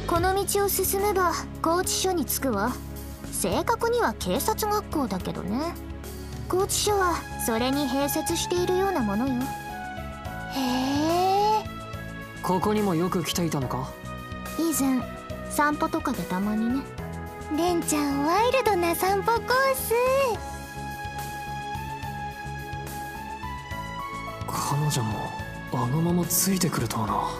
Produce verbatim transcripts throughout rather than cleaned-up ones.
この道を進めば拘置所に着くわ。正確には警察学校だけどね。拘置所はそれに併設しているようなものよ。 へえ。 ここにもよく来ていたのか？ 以前散歩とかでたまにね。 レンちゃんワイルドな散歩コース。 彼女もあのままついてくるとはな。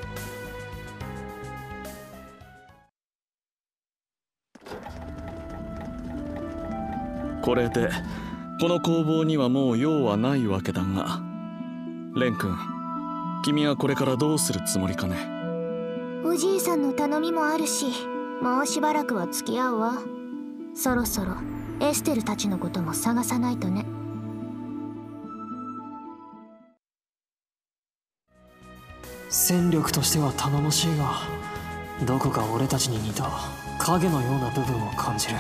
これでこの工房にはもう用はないわけだが、レン君、君はこれからどうするつもりかね？ おじいさんの頼みもあるし、もうしばらくは付き合うわ。そろそろエステルたちのことも探さないとね。 戦力としては頼もしいが、どこか俺たちに似た影のような部分を感じる。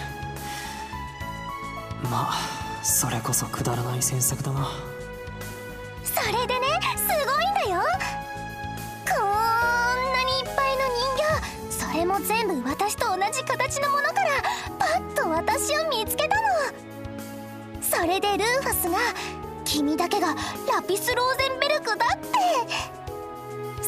まあそれこそくだらない詮索だな。 それでね、すごいんだよ。こんなにいっぱいの人形、それも全部私と同じ形のものからパッと私を見つけたの。それでルーファスが「君だけがラピスローゼンベルクだ」って。す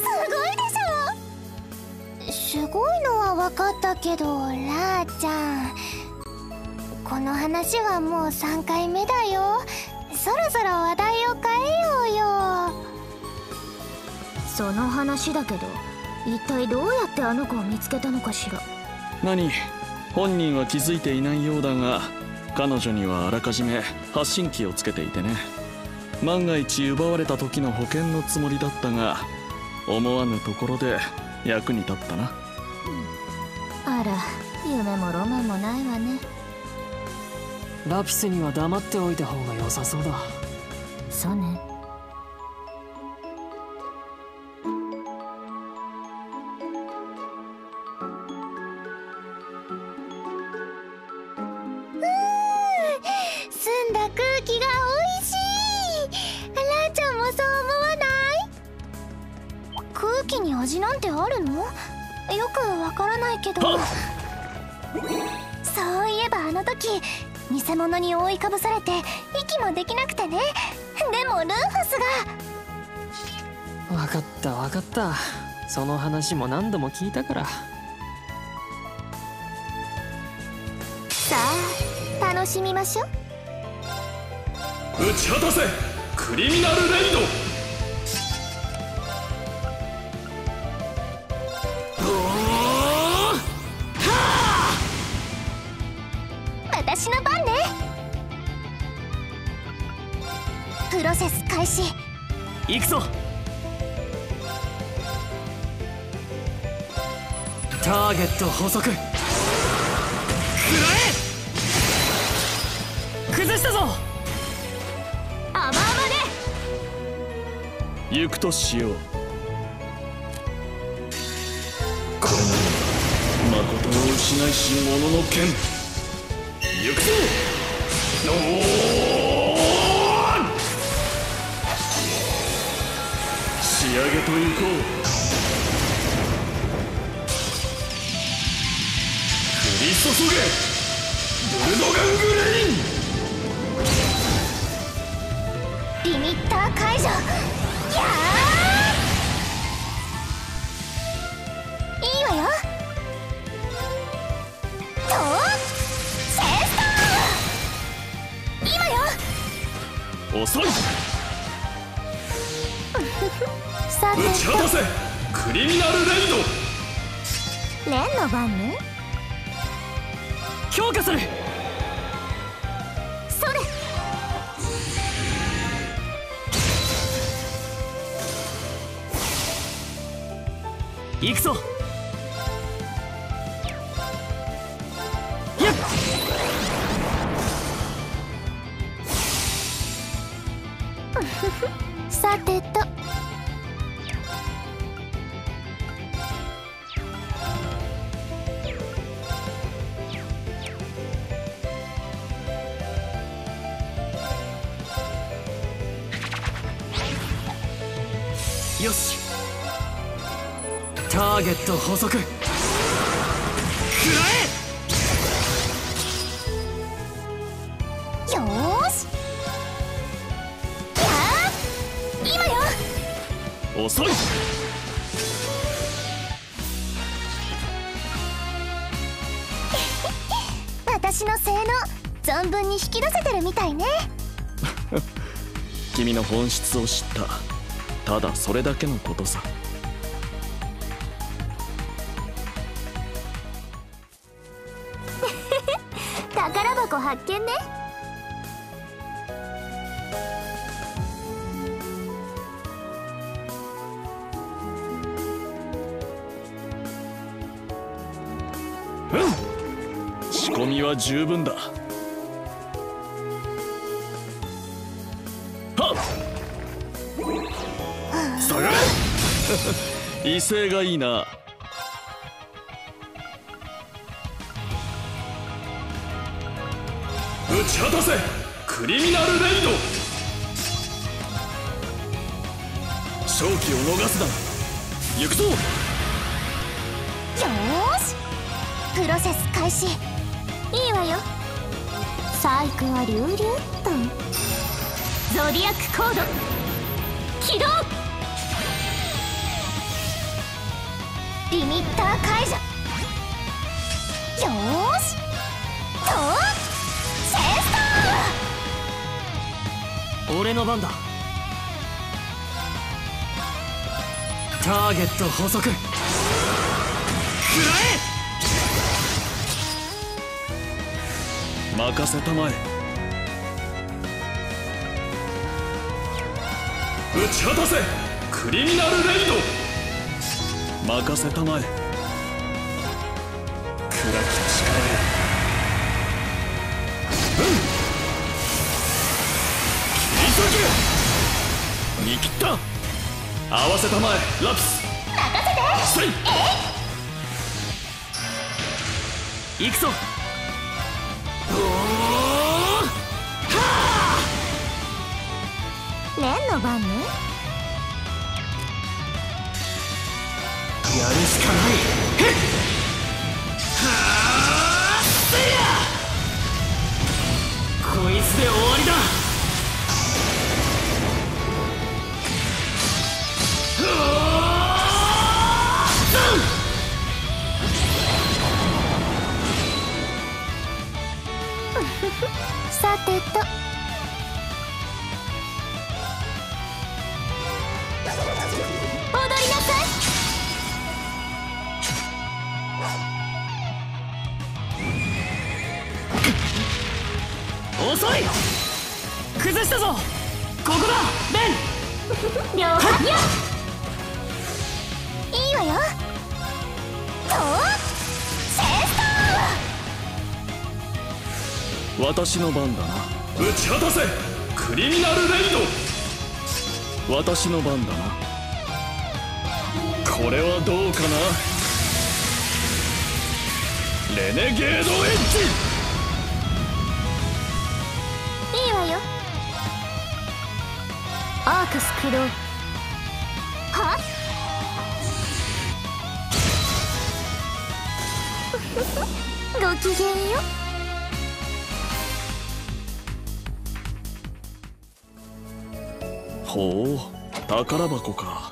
ごいでしょ。すごいのは分かったけど、ラーちゃん、この話はもうさんかいめだよ。そろそろ話題を変えようよ。 その話だけど、一体どうやってあの子を見つけたのかしら。 何、本人は気づいていないようだが、彼女にはあらかじめ発信機をつけていてね。万が一奪われた時の保険のつもりだったが、思わぬところで役に立ったな。 あら、夢もロマンもないわね。 ラピスには黙っておいた方が良さそうだ。 そうね。 澄んだ空気がおいしい。ラーちゃんもそう思わない？空気に味なんてあるの？よくわからないけど。そういえばあの時偽物に覆いかぶされて息もできなくてね。でもルーファスが。分かった分かった、その話も何度も聞いたから。 さあ楽しみましょう。 打ち果たせクリミナルレイド。 私の番ね。プロセス開始。 行くぞ。ターゲット捕捉。食らえ。崩したぞ。 甘々で行くとしよう。これなら誠を失いし者の剣。行くぞ。おー、仕上げと行こう。降り注げブルドガングレイン。 リミッター解除。やー、いいわよ。とセスト今よ。 遅い。 さて打ち果たせクリミナルレイド。 レンの番ね。 強化する。 それ。 行くぞ。やっ。 さてと。 よし。ターゲット捕捉。 よーし、やー、今よ。 遅い。 私の性能存分に引き出せてるみたいね。 君の本質を知った。ただそれだけのことさ。 宝箱発見ね。 うん、仕込みは十分だ。はっ、下がれ。威勢がいいな。打ち果たせクリミナルレイド。勝機を逃すな。行くぞ。 よーし、プロセス開始。いいわよ。 サイクは流々っと。ゾディアックコード起動。 リミッター解除。よーしとチェストー。 俺の番だ。ターゲット捕捉。食らえ。任せたまえ。打ち果たせクリミナルレイド。任せたまえ。暗き力へ。うん切り裂け。見切った。合わせたまえラピス。任せて。えい行くぞ。 レンの番ね。 やるしかない。へっはあせや。こいつで終わりだ。 さてと踊りなさい。 遅い。崩したぞ。ここだベン。 了解。 いいわよ。とチェストー。 私の番だな。打ち果たせクリミナルレイド。私の番だな。これはどうかな。レネゲードエッジ。 いいわよ。 アークス駆動。 はごきげんよ。 ほう、宝箱か。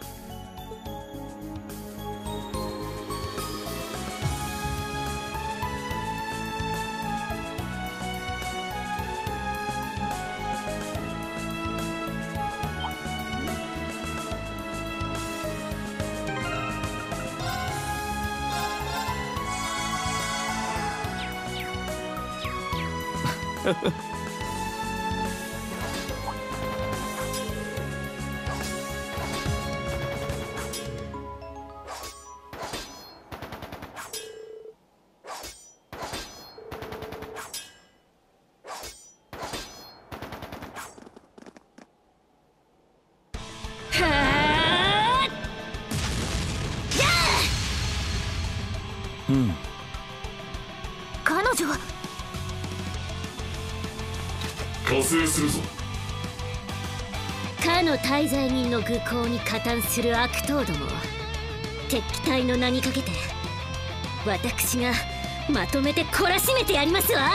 うん。 彼女は加勢するぞ。 かの大罪人の愚行に加担する悪党ども、敵対の名にかけて私がまとめて懲らしめてやりますわ。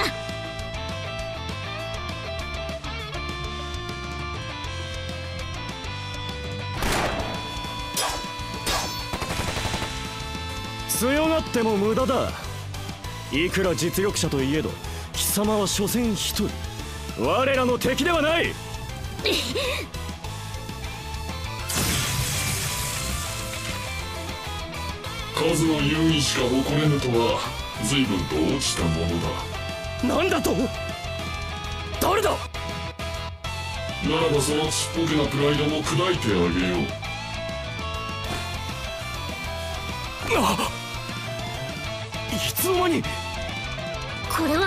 強がっても無駄だ。いくら実力者といえど貴様は所詮一人、我らの敵ではない。 数の優位しか誇れぬとは随分と落ちたものだ。 なんだと？誰だ？ ならばそのちっぽけなプライドも砕いてあげよう。 あっ、いつの間に。 これは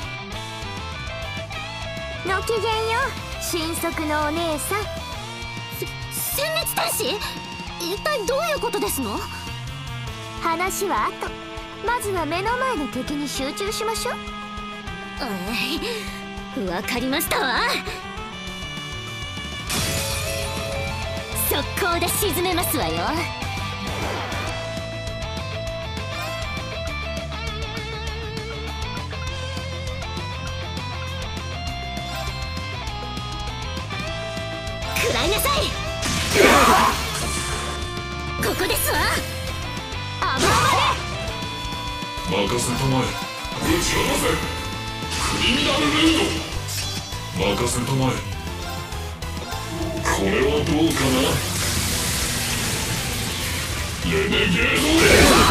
ごきげんよう、新速のお姉さん。 せ殲滅天使、一体どういうことですの？ 話は後。まずは目の前の敵に集中しましょう。 えい、わかりましたわ。速攻で沈めますわよ。食らいなさい。ここですわ。 任せたまえ。打ち離せ。クリミナルレイド。任せたまえ。これはどうかな。レネゲードレイド。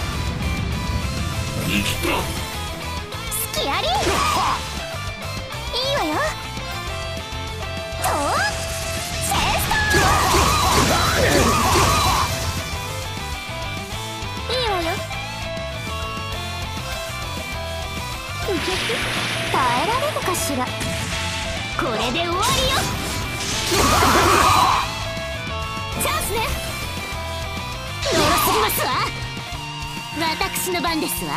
生きた。 スキアリー。いいわよ。とセンストー。いいわよ。 耐えられるかしら。 これで終わりよ。チャンスね。よろすぎますわ。私の番ですわ。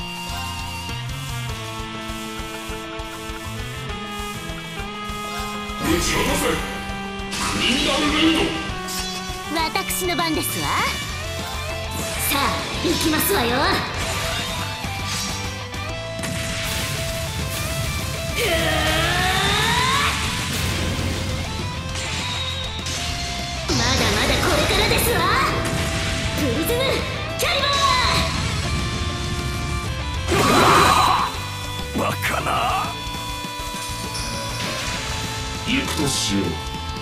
打ち離せ。クリミナルレイド。 私の番ですわ。さあ行きますわよ。まだまだこれからですわ。プリズムキャリバー。 バカな。 行くとしよう。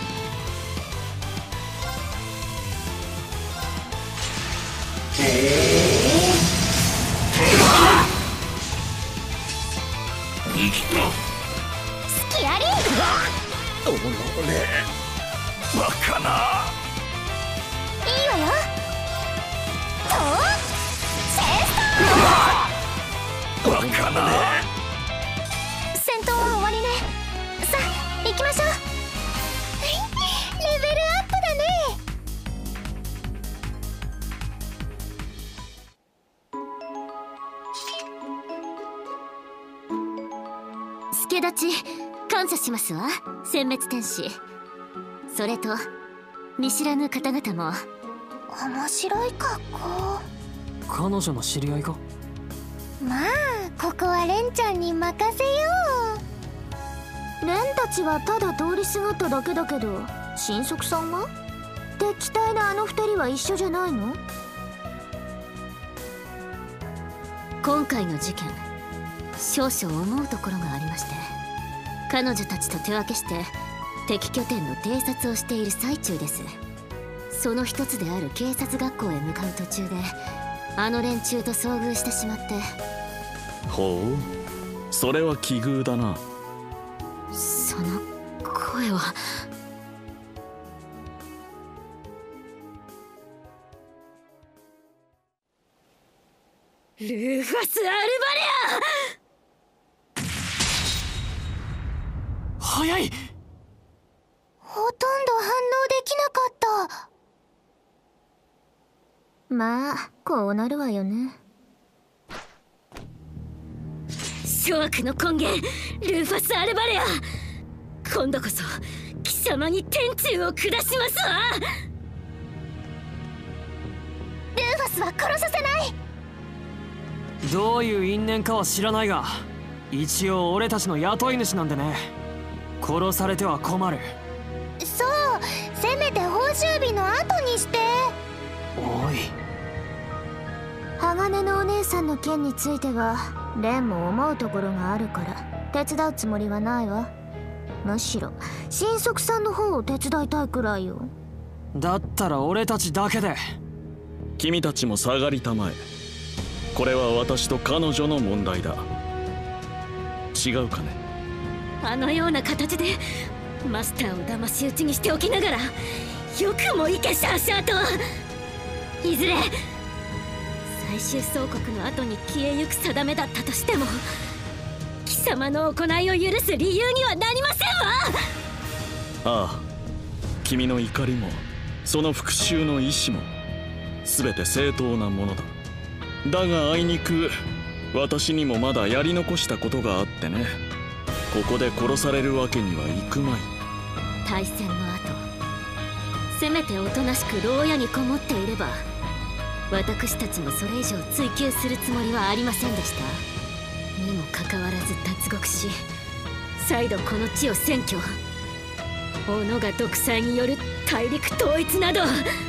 生きた。 スキアリー。 おのれ、バカな。 いいわよ。とセンストー。 バカな。 戦闘は終わりね。さあ行きましょう。レベルアップだね。 助立ち感謝しますわ、殲滅天使。それと見知らぬ方々も。 面白い格好。 彼女の知り合いか？ まあここはレンちゃんに任せよレンたちはただ通りすがっただけだけど、新速さんは？敵対なあの二人は一緒じゃないの？ 今回の事件、少々思うところがありまして、彼女たちと手分けして敵拠点の偵察をしている最中です。その一つである警察学校へ向かう途中であの連中と遭遇してしまって。 ほう、それは奇遇だな。 その声は。ルーファス・アルバレア。 早い。 ほとんど反応できなかった。 まあこうなるわよね。 諸悪の根源、ルーファス・アルバレア。今度こそ貴様に天誅を下しますわ。 ルーファスは殺させない。 どういう因縁かは知らないが、一応俺たちの雇い主なんでね。殺されては困る。 そう、せめて報酬日の後にして。 おい、 鋼のお姉さんの件についてはレンも思うところがあるから手伝うつもりはないわ。むしろ神速さんの方を手伝いたいくらいよ。 だったら俺たちだけで。 君たちも下がりたまえ。これは私と彼女の問題だ。違うかね。 あのような形でマスターを騙し討ちにしておきながら、よくもいけシャーシャーと。いずれ最終総国の後に消えゆく定めだったとしても、貴様の行いを許す理由にはなりませんわ。 ああ、君の怒りもその復讐の意志も全て正当なものだ。だがあいにく私にもまだやり残したことがあってね。ここで殺されるわけにはいくまい。 大戦の後、せめておとなしく牢屋にこもっていれば、私たちもそれ以上追求するつもりはありませんでした。にもかかわらず脱獄し、再度この地を占拠。己が独裁による大陸統一など、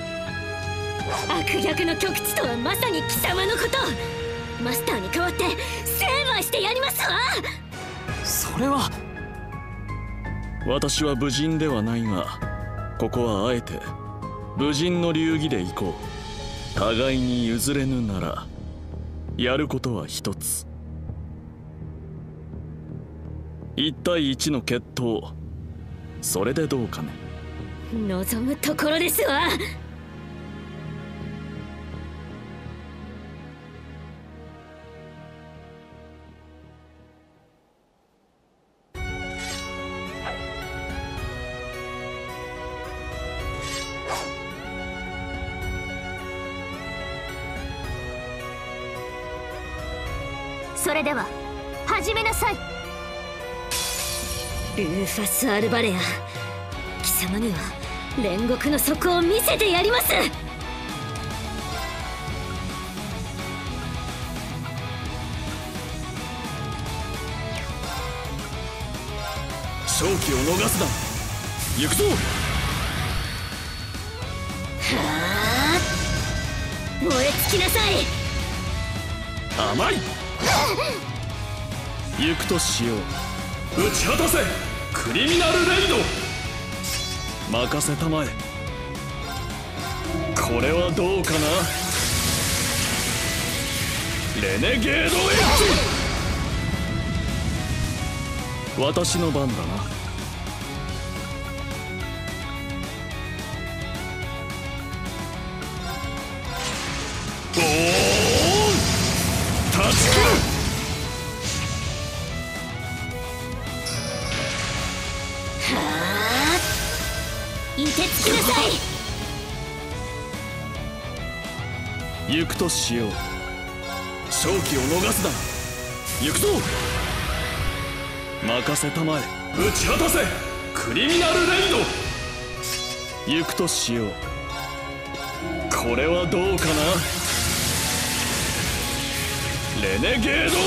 悪逆の極地とはまさに貴様のこと。マスターに代わって成敗してやりますわ。 それは。 私は武人ではないが、ここはあえて武人の流儀で行こう。互いに譲れぬならやることは一つ。一対一の決闘、それでどうかね。 望むところですわ。 それでは始めなさい。 ルーファス・アルバレア、貴様には煉獄の底を見せてやります。 勝機を逃すな。行くぞ。 はあ、燃え尽きなさい。 甘い。行くとしよう。打ち果たせクリミナルレイド。任せたまえ。これはどうかな。レネゲードエッジ。私の番だな。おお、立ちくる。 凍てつきなさい。 行くとしよう。勝機を逃すな。行くぞ。任せたまえ。打ち果たせクリミナルレイド。行くとしよう。これはどうかな。レネゲードエッジ。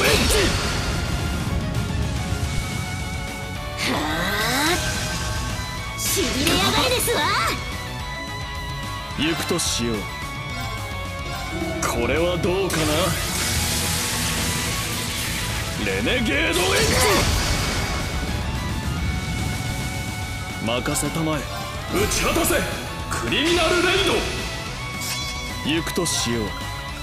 はあ、しびれやがれですわ。 行くとしよう。これはどうかな。レネゲードエッジ。任せたまえ。打ち果たせクリミナルレイド。行くとしよう。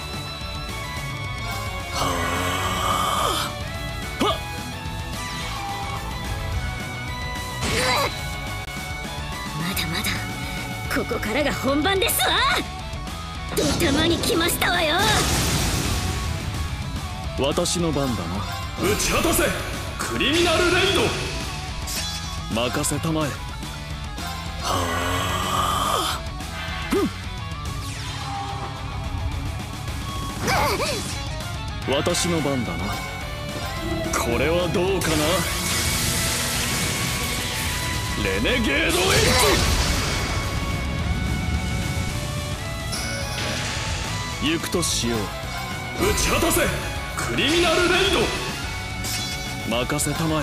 はあ、はっ。 まだまだここからが本番ですわ。ドタマに来ましたわよ。 私の番だな。打ち果たせクリミナルレイド。任せたまえ。はあ、私の番だな。これはどうかな。レネゲードエッジ。行くとしよう。打ち果たせクリミナルレイド。 任せたまえ。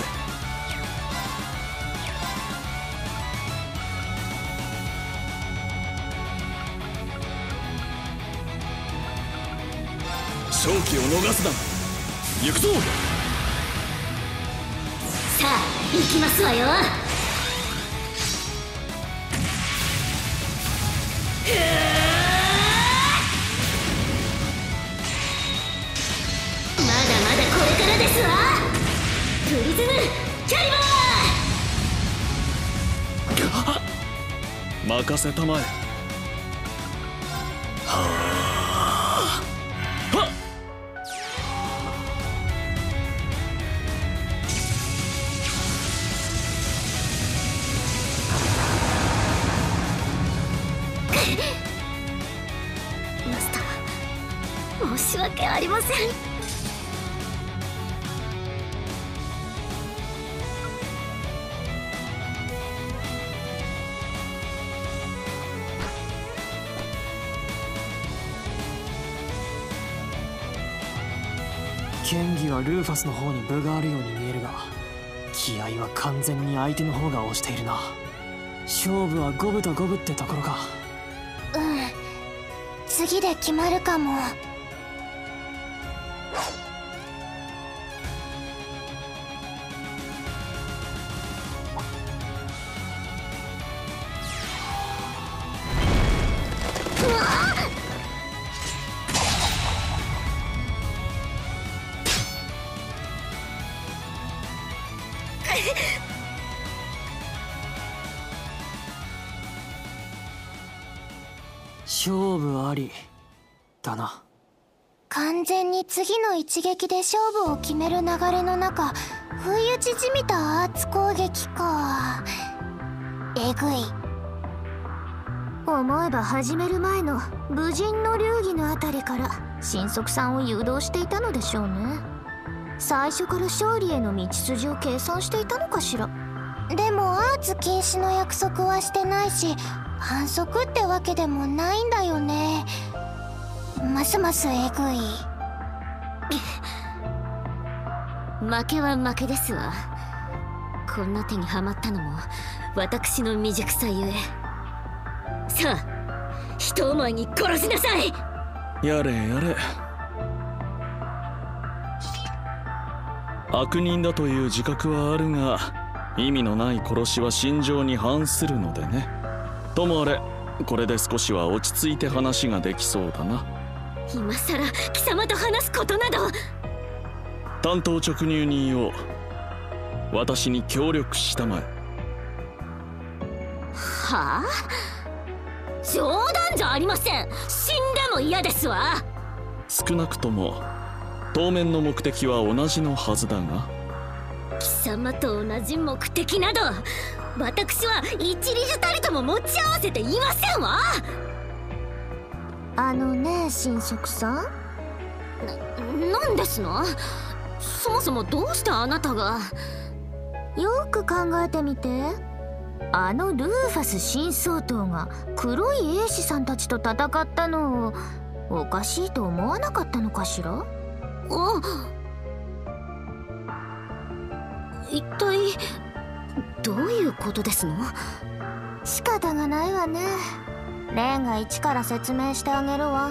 勝機を逃すな。行くぞ。 さあ行きますわよ。まだまだこれからですわ。プリズムキャリバー。任せたまえ。はあ。はっ。 マスター、申し訳ありません。 剣技はルーファスの方に分があるように見えるが、気合は完全に相手の方が押しているな。勝負は五分と五分ってところか。 うん、次で決まるかも。 勝負ありだな。 完全に次の一撃で勝負を決める流れの中、不意打ちじみたアーツ攻撃か。えぐい。 思えば始める前の武人の流儀のあたりから神速さんを誘導していたのでしょうね。最初から勝利への道筋を計算していたのかしら。 でもアーツ禁止の約束はしてないし、反則ってわけでもないんだよね。ますますえぐい。 負けは負けですわ。こんな手にはまったのも私の未熟さゆえ。さあ一思いに殺しなさい。 やれやれ。悪人だという自覚はあるが、意味のない殺しは心情に反するのでね。ともあれ、これで少しは落ち着いて話ができそうだな。 今さら貴様と話すことなど。 単刀直入に言おう。私に協力したまえ。 はあ？冗談じゃありません。死んでも嫌ですわ。 少なくとも当面の目的は同じのはずだが。 貴様と同じ目的など私は一理じたりとも持ち合わせていませんわ。 あのね、神速さん。 な、なんですの？そもそもどうしてあなたが。 よく考えてみて。あのルーファス新総統が黒い兵士さんたちと戦ったのをおかしいと思わなかったのかしら。 あ、一体どういうことですの？ 仕方がないわね。レンが一から説明してあげるわ。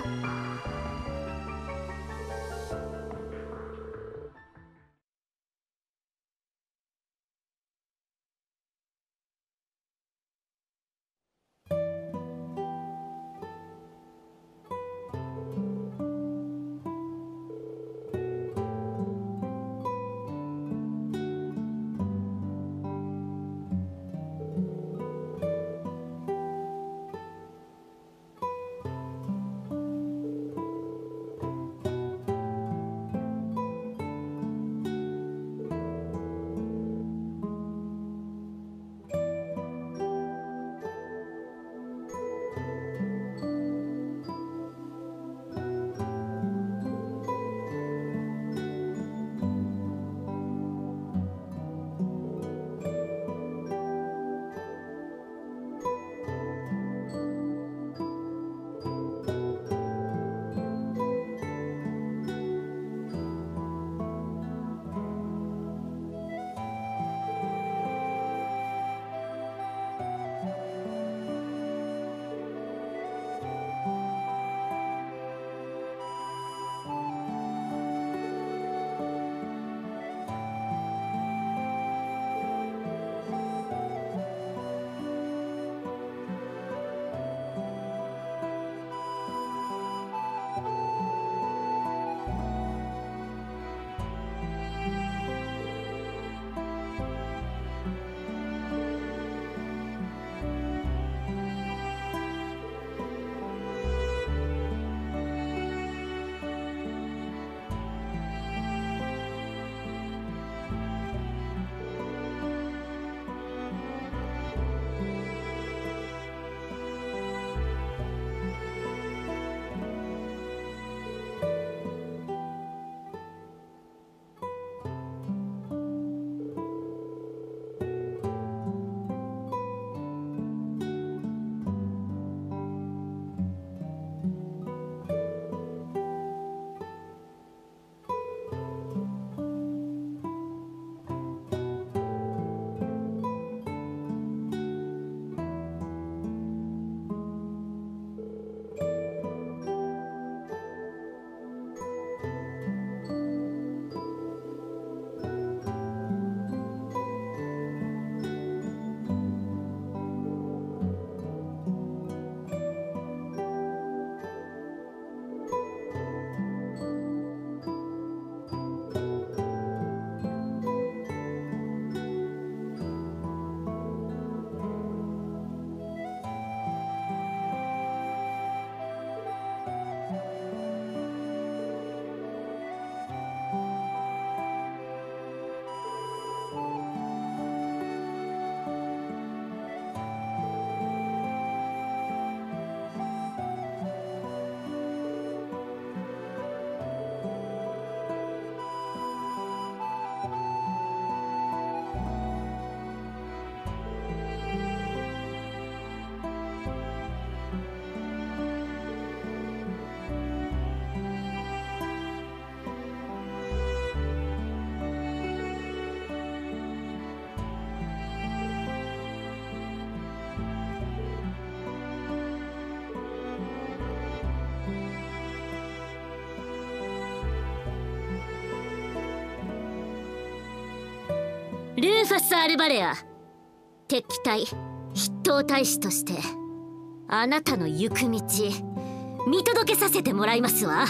ルーファス・アルバレア、敵対筆頭大使としてあなたの行く道見届けさせてもらいますわ。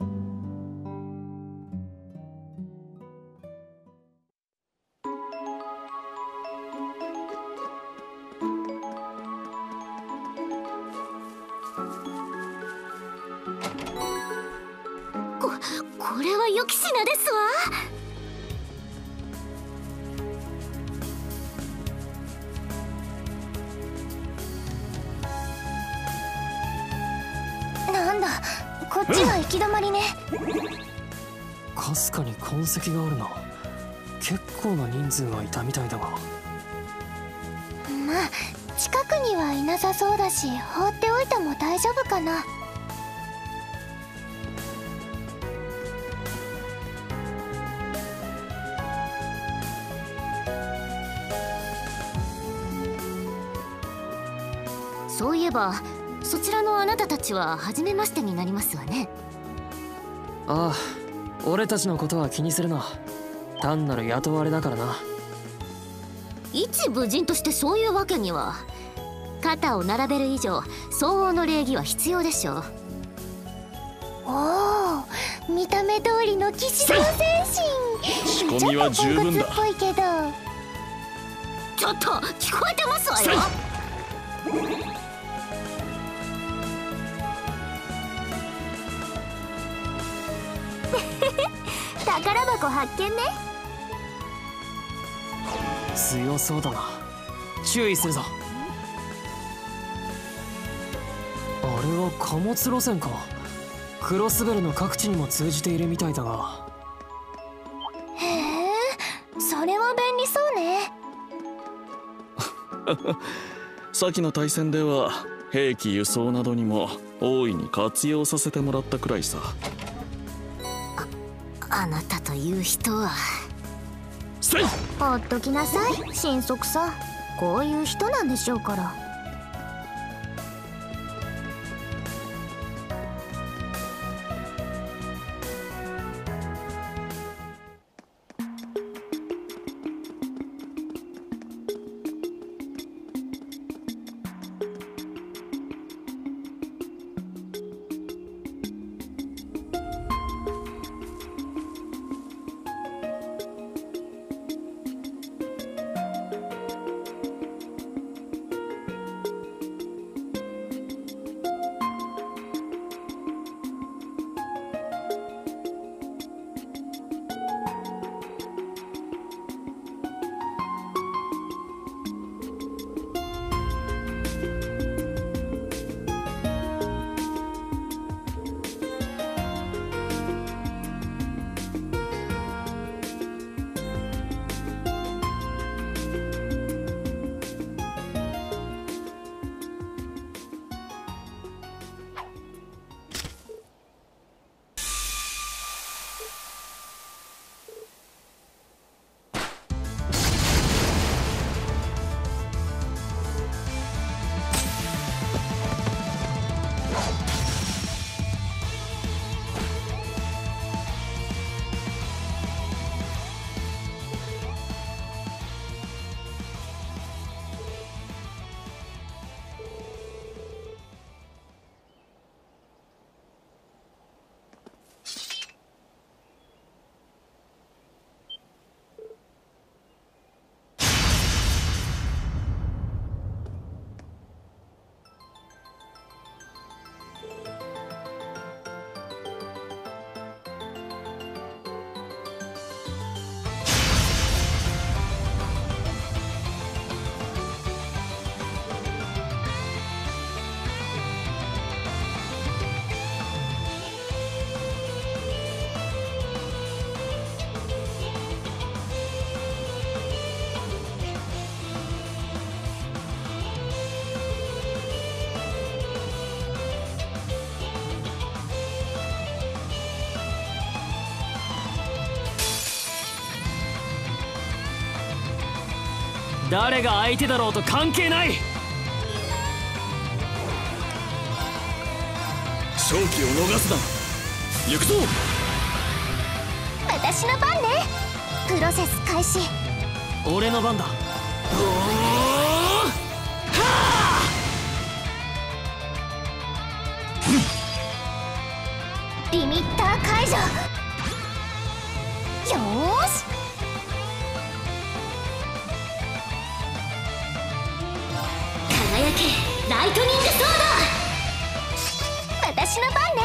こ、これは良き品ですわ。 なんだ、こっちは行き止まりね。 かすかに痕跡があるな。結構な人数がいたみたいだが。 まあ近くにはいなさそうだし、放っておいても大丈夫かな。 そういえばそちらのあなたたちは初めましてになりますわね。 ああ、俺たちのことは気にするな。単なる雇われだからな。 一武人としてそういうわけには。肩を並べる以上相応の礼儀は必要でしょう。 おお、見た目通りの騎士道精神。 仕込みは十分だ。 ちょっとポンコツっぽいけど。 ちょっと聞こえてますわよ。 宝箱発見ね。 強そうだな。注意するぞ。あれは貨物路線か。クロスベルの各地にも通じているみたいだが。 へえ、それは便利そうね。 先の大戦では兵器輸送などにも大いに活用させてもらったくらいさ。 あなたという人は。 ほっときなさい、神速さん。こういう人なんでしょうから。 誰が相手だろうと関係ない。 勝機を逃すな。行くぞ。 私の番ね。プロセス開始。 俺の番だ。 リミッター解除。よーし、 輝けライトニングソード。 私の番ね。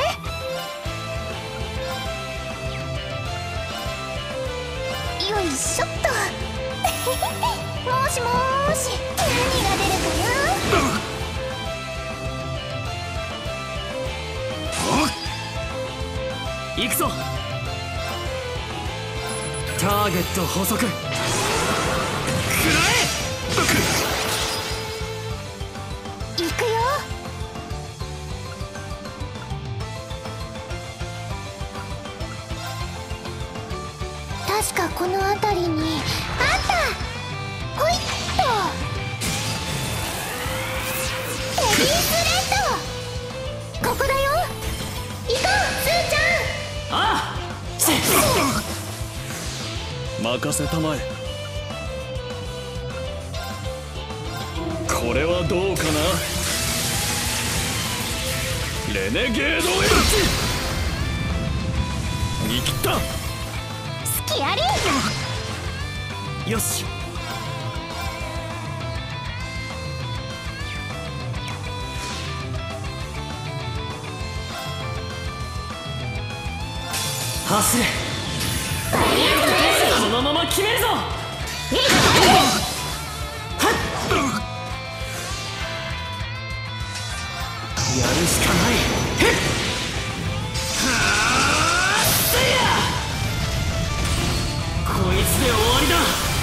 よいしょっと。もしもーし、何が出るかな。 行くぞ。ターゲット捕捉。食らえ。 行くよ。確かこの辺りにあった。ほいっと。ヘビースレッド、ここだよ。行こう、スーちゃん。 ああ。 任せたまえ。これはどうかな。レネゲードエッジ。見切った。 好きあり。 よし。走れ。このまま決めるぞ。やるしかない。こいつで終わりだ。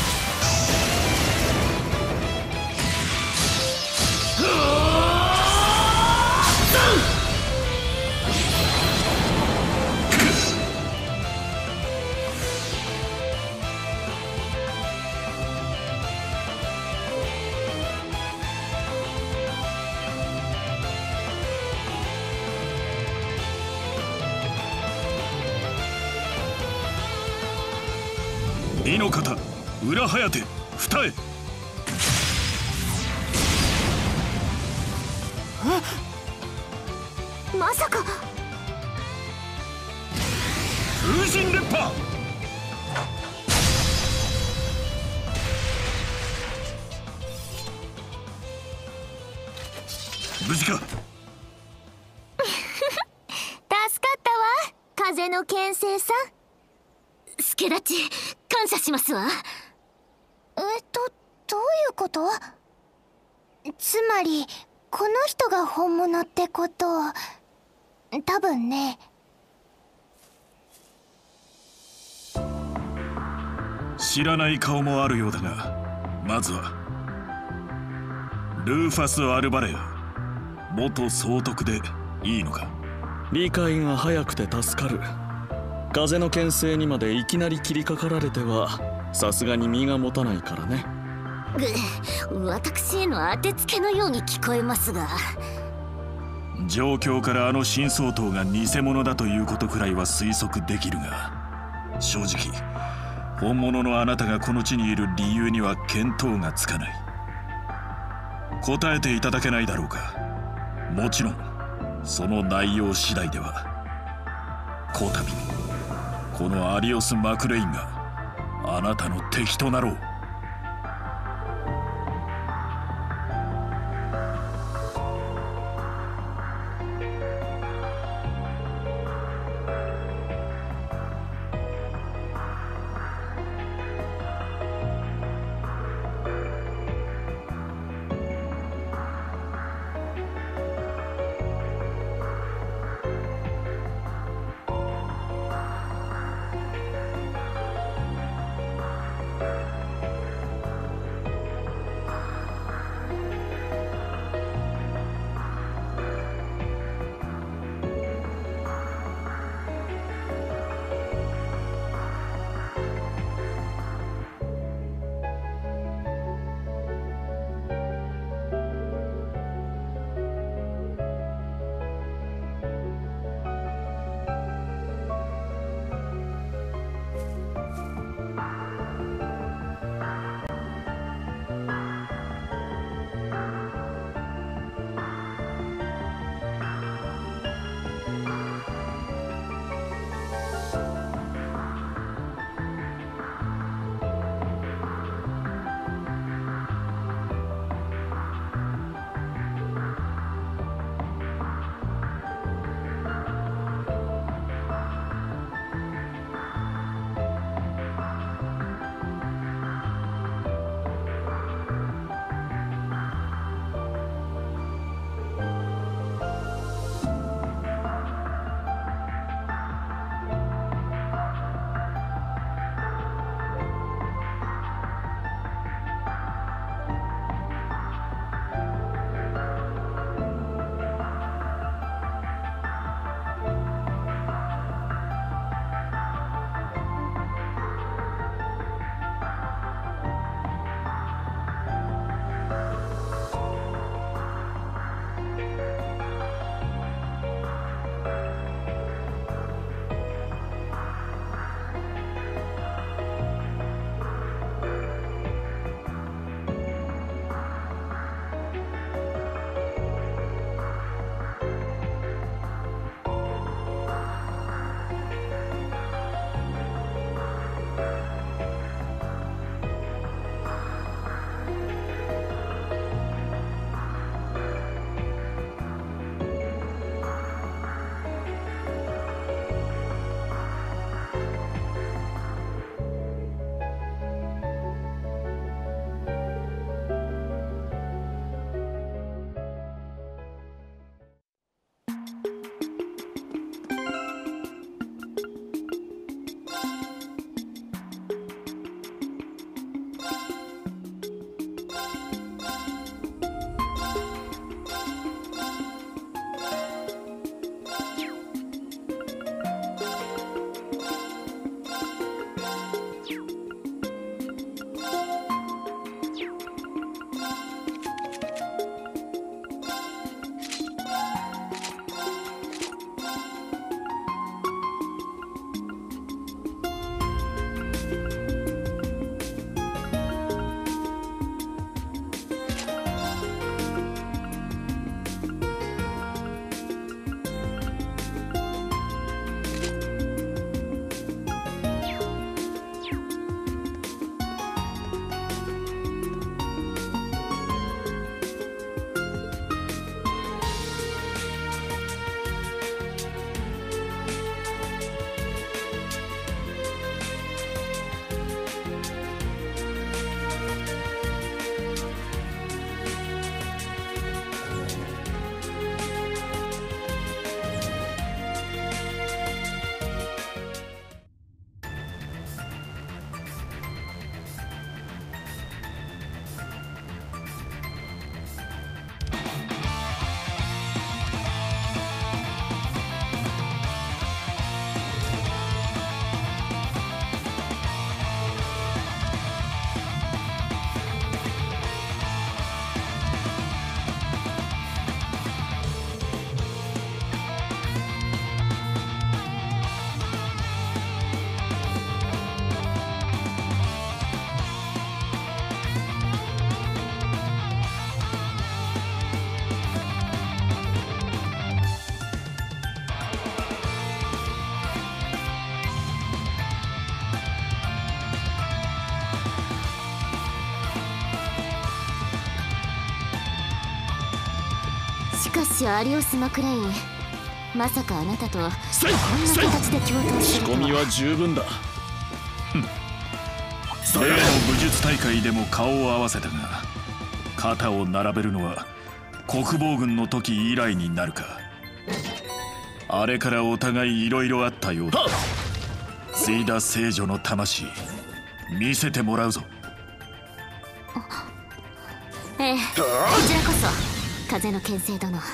美の方裏颯二重。 まさか風神烈波。無事か。 助かったわ、風の剣聖さん。 助太刀感謝しますわ。 えっとどういうこと？つまりこの人が本物ってこと？多分ね。 知らない顔もあるようだが、まずはルーファス・アルバレア元総督でいいのか？ 理解が早くて助かる。風の牽制にまでいきなり切りかかられてはさすがに身が持たないからね。 ぐ私への当てつけのように聞こえますが。 状況からあの新総統が偽物だということくらいは推測できるが、正直本物のあなたがこの地にいる理由には見当がつかない。答えていただけないだろうか。もちろんその内容次第ではこたびこのアリオス・マクレインがあなたの敵となろう。 しかしアリオス・マクレイン、まさかあなたとこんな形で共闘するとは。 仕込みは十分だ。 例の武術大会でも顔を合わせたが、肩を並べるのは国防軍の時以来になるか。あれからお互いいろいろあったようだ。継いだ聖女の魂見せてもらうぞ。 ええ、こちらこそ風の剣聖殿。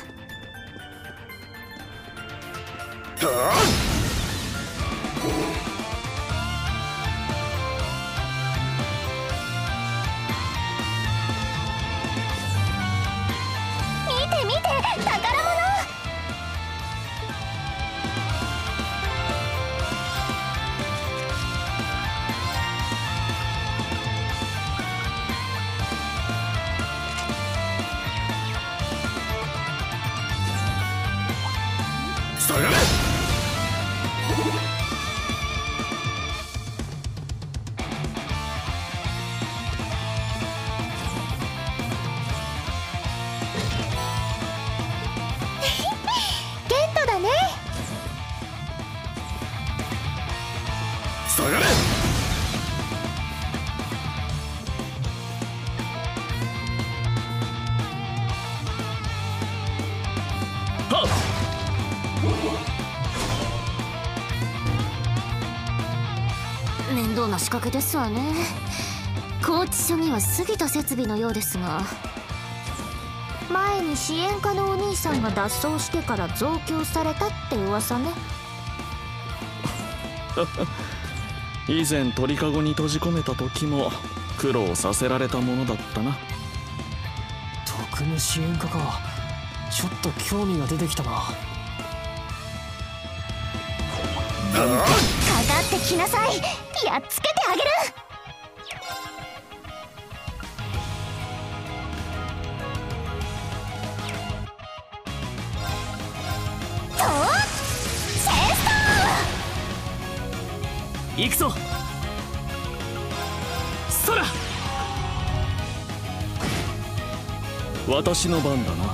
見て見て、宝物。 下がれ。 ゲットだね。 下がれ。 はっ。 面倒な仕掛けですわね。拘置所には過ぎた設備のようですが。 前に支援課のお兄さんが脱走してから増強されたって噂ね。 以前鳥かごに閉じ込めた時も苦労させられたものだったな。 特務支援課か。ちょっと興味が出てきたな。 かかってきなさい。やっつけてあげる。とチェスト行くぞ。 そら。 私の番だな。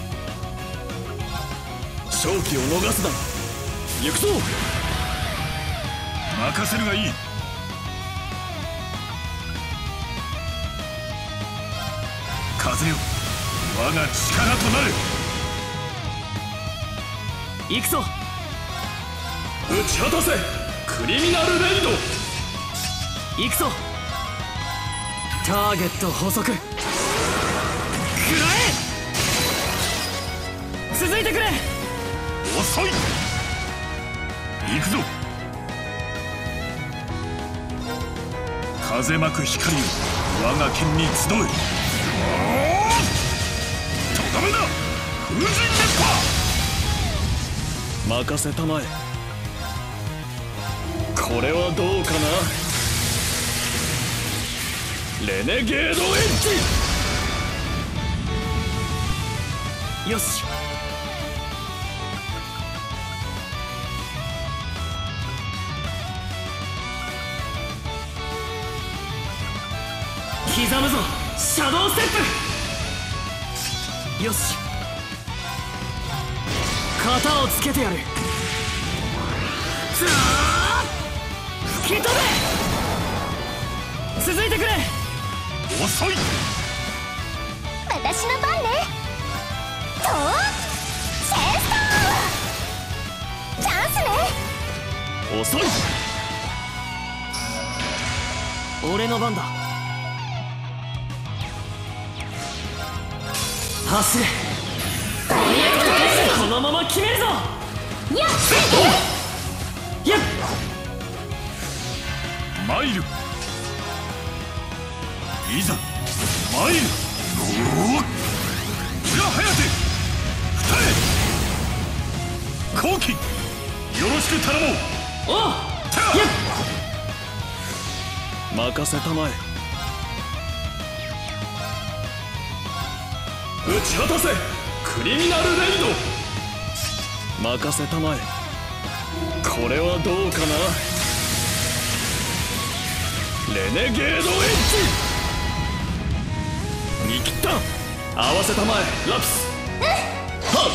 勝機を逃すな。行くぞ。 任せるがいい。風よ、我が力となる。 行くぞ。 打ち果たせクリミナルレイド。 行くぞ。ターゲット捕捉。食らえ。続いてくれ。 遅い。行くぞ。風まく光よ、我が剣に集え。とどめだ風神熱波。 任せたまえ。これはどうかな。レネゲードエッジ。 よし。刻むぞシャドウステップ。よし、型をつけてやる。ザー吹き飛べ。続いてくれ。 遅い。 私の番ね。とチェストチャンスね。 遅い。 俺の番だ。走れ。このまま決めるぞ。 やっやっマイル。いざマイル。おお、じゃあ颯二重後期よろしく頼もう。 おう。 たやっ任せたまえ。打ち果たせクリミナルレイド。任せたまえ。これはどうかな。レネゲードエッジ。見切った。合わせたまえラピス。は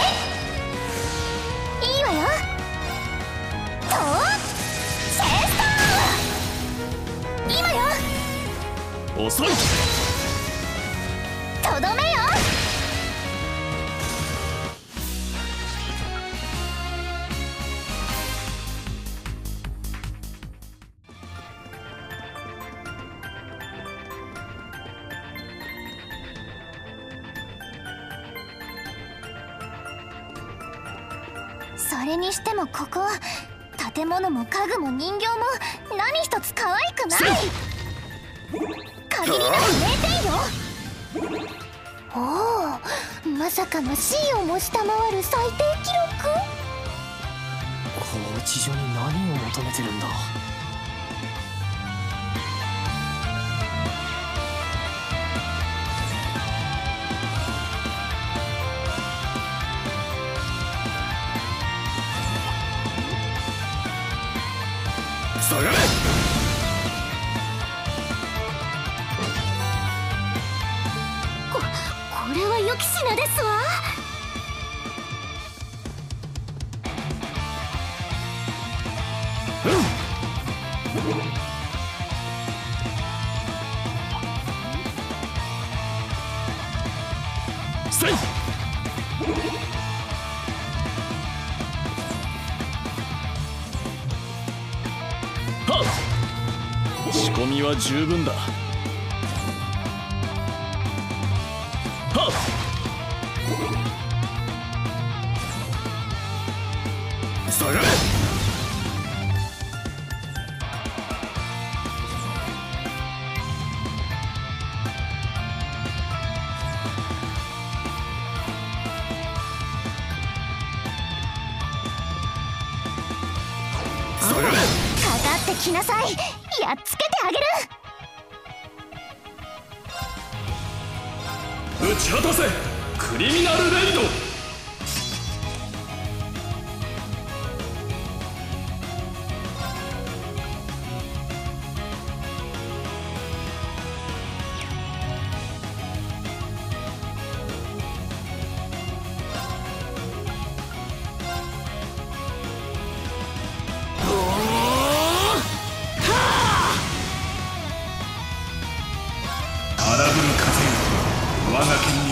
っ。 いいわよ。とチェスト今よ。 遅い。 とどめよ。それにしてもここ建物も家具も人形も何一つ可愛くない。限りなくれいてんよ。おお、まさかの シー をも下回る最低記録。 この地上に何を求めてるんだ。 下がれ。 ここれは良き品ですわ。 せい。はっ。仕込みは十分だ。はっ。下がれ。下がれ。 かかってきなさい。やっつけてあげる。 打ち果たせクリミナルレイド。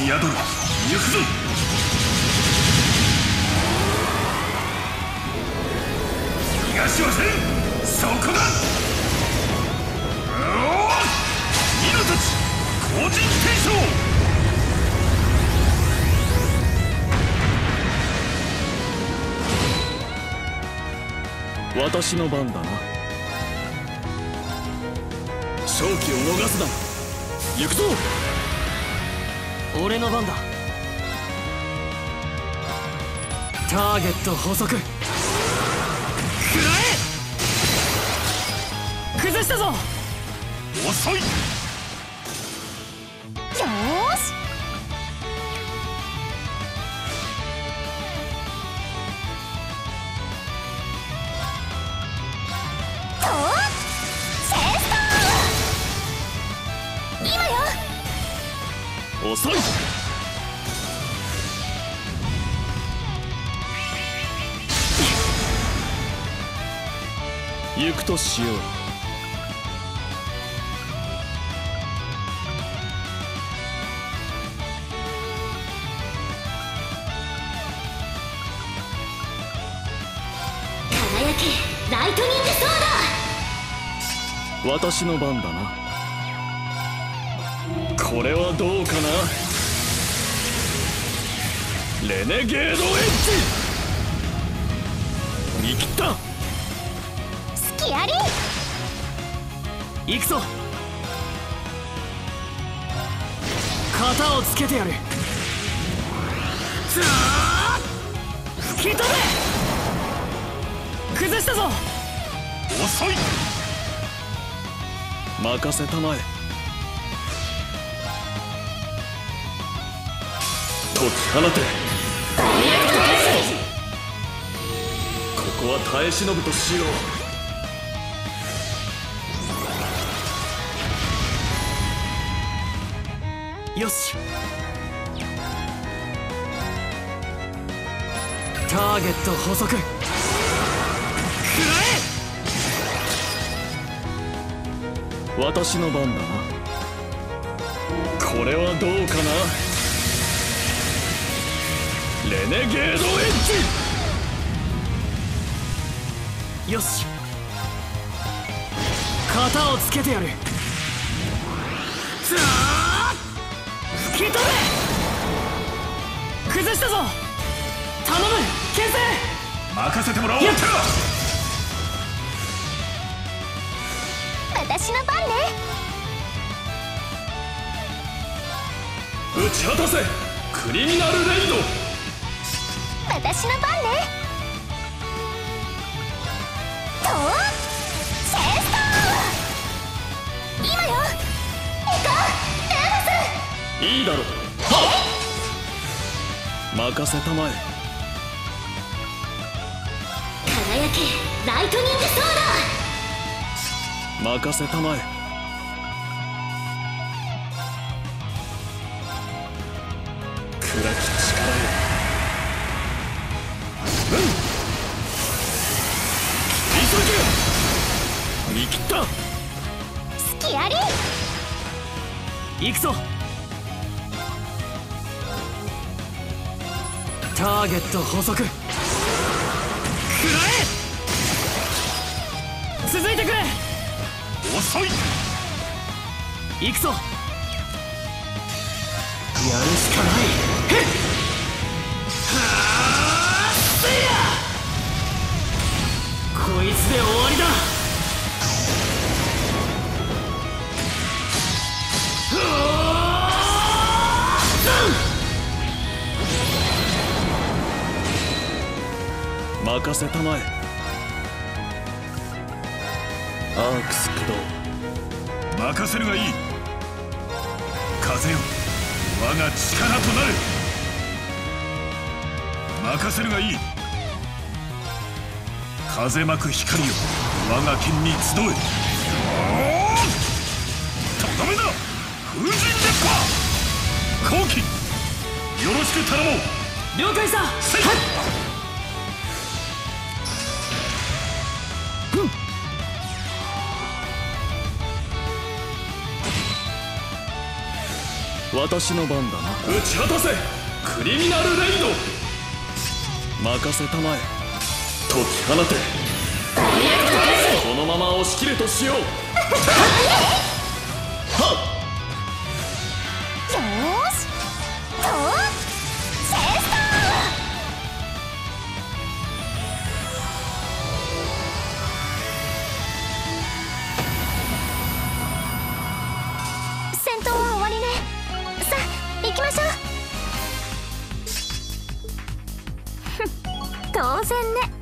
に宿る。行くぞ。逃がしはせん。そこだ。ミノたち後陣転生。 私の番だな。勝機を逃すな。行くぞ。 俺の番だ。ターゲット捕捉。食らえ。崩したぞ。 遅い。 よーし。とチェストー。今よ。 遅い。行くとしよう。 輝けライトニングソード。 私の番だな。これはどうかな。レネゲードエッジ。見切った。 隙あり。 行くぞ。型をつけてやる。ザー吹き飛べ。崩したぞ。 遅い。 任せたまえ。解き放て。ここは耐え忍ぶとしよう。よし。ターゲット捕捉。食らえ。私の番だな。これはどうかな。レネゲードエッジ。よし。型をつけてやる。ザー吹き飛べ。崩したぞ。頼む牽制。 任せてもらおう。 私の番ね。 打ち果たせクリミナルレイド。 私の番ね。とチェストー。今よ。行こうルーフス。 いいだろう。はっ任せたまえ。 輝けライトニングソー任せたまえ。暗き力よ。うん急げ。見切った。 隙あり。 行くぞ。ターゲット捕捉。食らえ。続いてくれ。 遅い。 行くぞ。やるしかない。へっはあせや。こいつで終わりだ。 任せたまえ。アークス駆動。 任せるがいい。風よ我が力となる。任せるがいい。風巻く光よ我が剣に集え。とどめだ風神烈波。後期よろしく頼もう。 了解さ。はい。 私の番だな。 打ち果たせクリミナルレイド。 任せたまえ。解き放て。このまま押し切れとしよう。はっ。 よーしとチェスター。戦闘は終わりね。さあ行きましょう。 当然ね。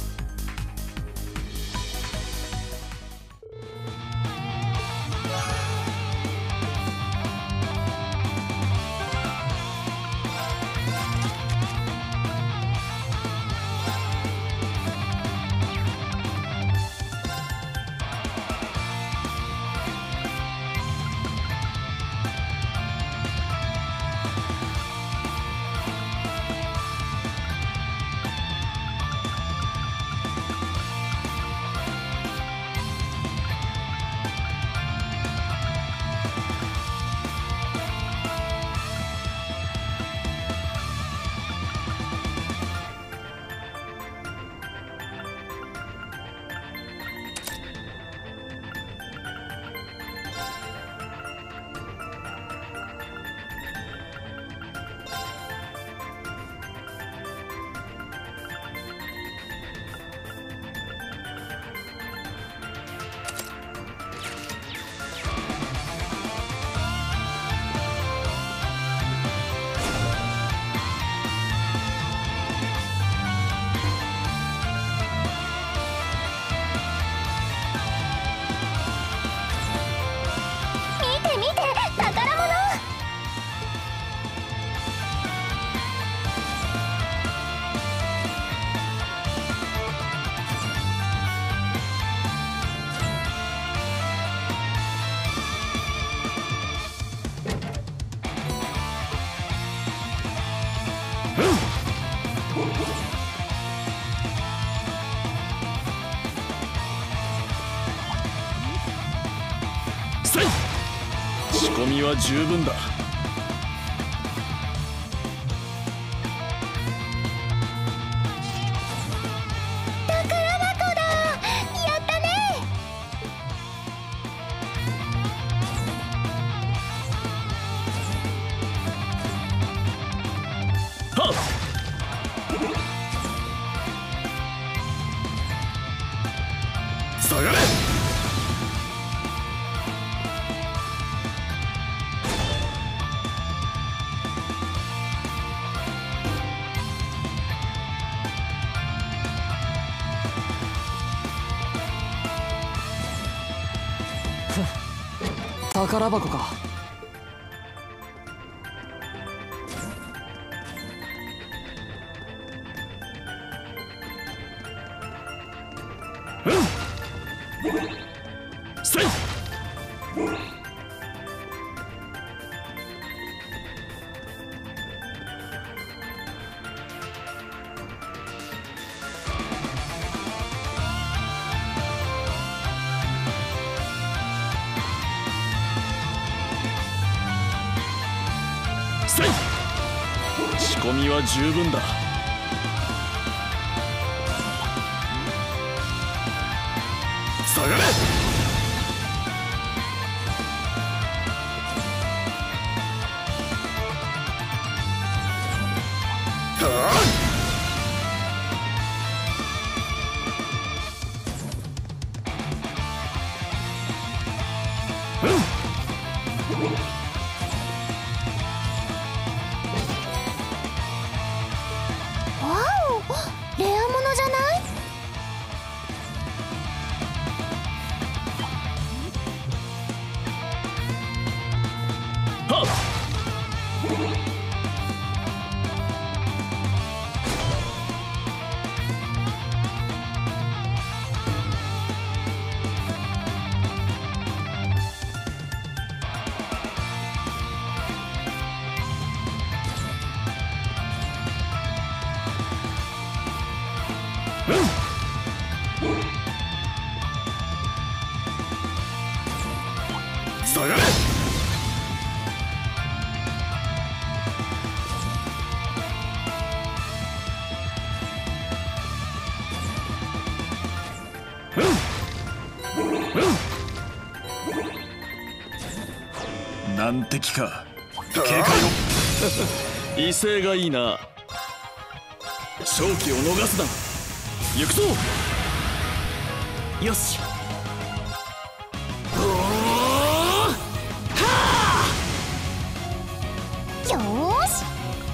仕込みは十分だ。 宝箱だ。やったね。 はっ。下がれ。 宝箱か。 うんせい。せい。仕込みは十分だ。下がれ。 わお、レアものじゃない？ はっ。下がれ。 難敵か。警戒を。 威勢がいいな。勝機を逃すな。行くぞ。 よし。 よーし、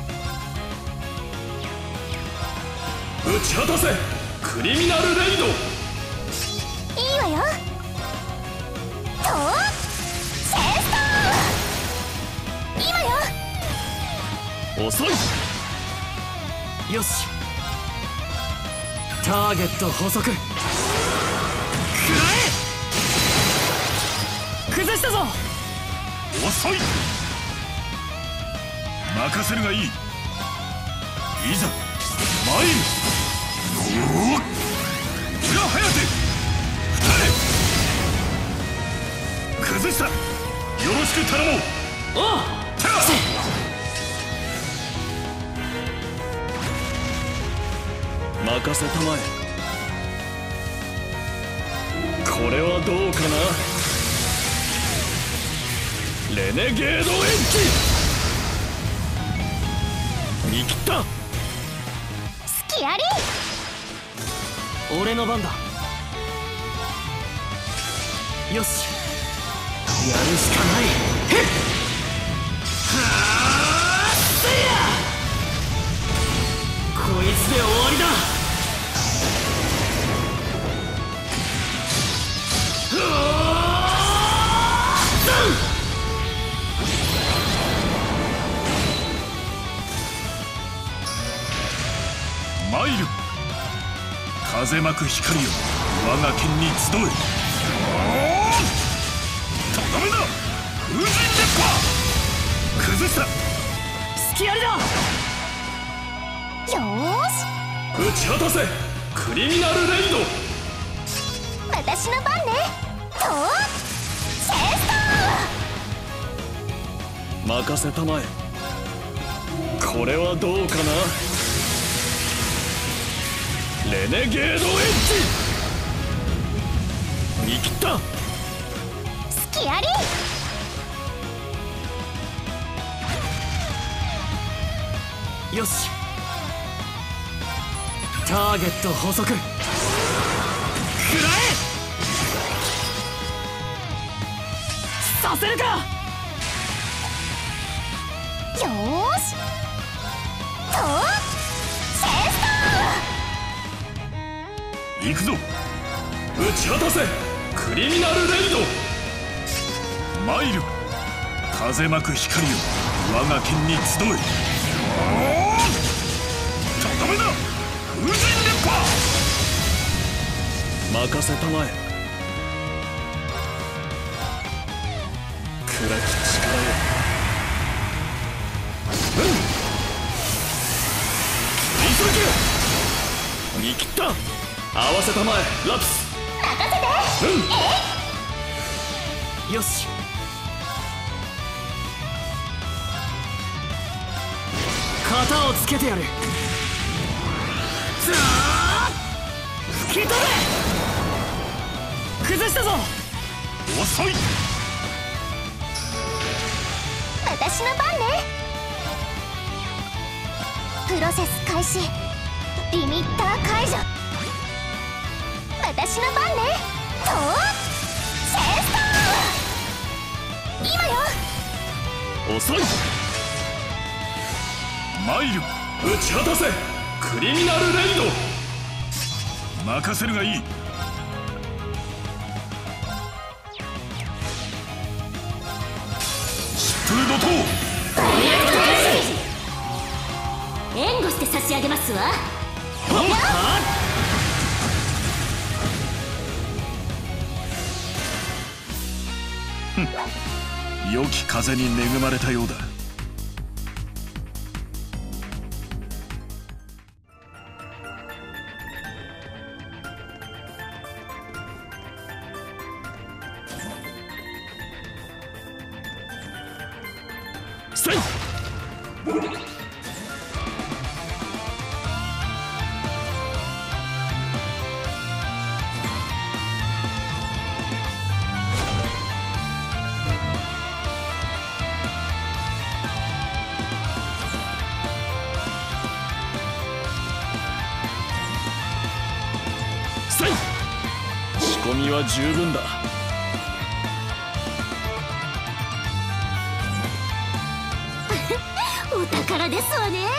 打ち果たせクリミナルレイド。 いいわよ。とチェスト、今よ。 遅い。 よし。ターゲット捕捉。食らえ。崩したぞ。 遅い。任せるがいい。いざ参る。おお、じゃあ颯、二人崩した。よろしく頼もう。 おう。 た任せたまえ。これはどうかな。レネゲードエッジ。見切った。 好きあり。 俺の番だ。よし、やるしかない。へっはあ、せや。こいつで終わりだ。うおー参る。風巻く光よ、我が剣に集え。とどめだ。風神烈波。崩した。 隙ありだ。 よーし、 打ち果たせクリミナルレイド。 私の番ね。とチェスト。 任せたまえ。これはどうかな。レネゲードエッジ。見切った。 好きあり。 よし。ターゲット捕捉。食らえ。させるか。 よーし、とチェス行くぞ。 打ち果たせクリミナルレイド。 参る。風巻く光よ、我が剣に集え。とどめだ。風神烈波。 任せたまえ。暗き力よ。うん。急げ。見切った。合わせたまえ。ラプス任せて。 うん。よし。型をつけてやる。ザーッ、吹き飛べ。崩したぞ。 遅い。 私の番ね。プロセス開始。リミッター解除。私の番ね。とチェスト。今よ。 遅い。 参る。 打ち果たせクリミナルレイド。 任せるがいい。疾風怒涛。 援護して差し上げますわ。 良き風に恵まれたようだ。 せい。 は十分だ。 お宝ですわね。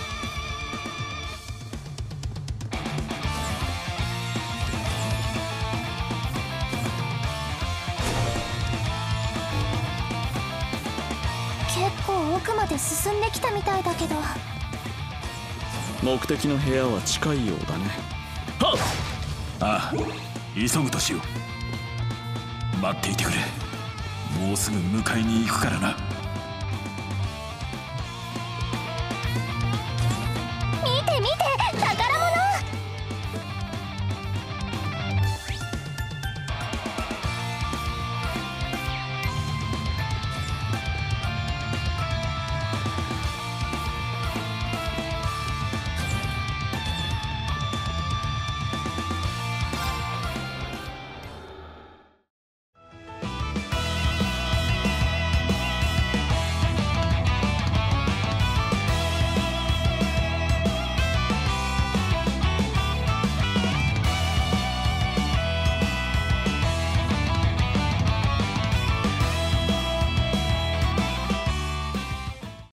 結構奥まで進んできたみたいだけど。 目的の部屋は近いようだね。はっ！ ああ、急ぐとしよう。待っていてくれ。もうすぐ迎えに行くからな。 見て見て、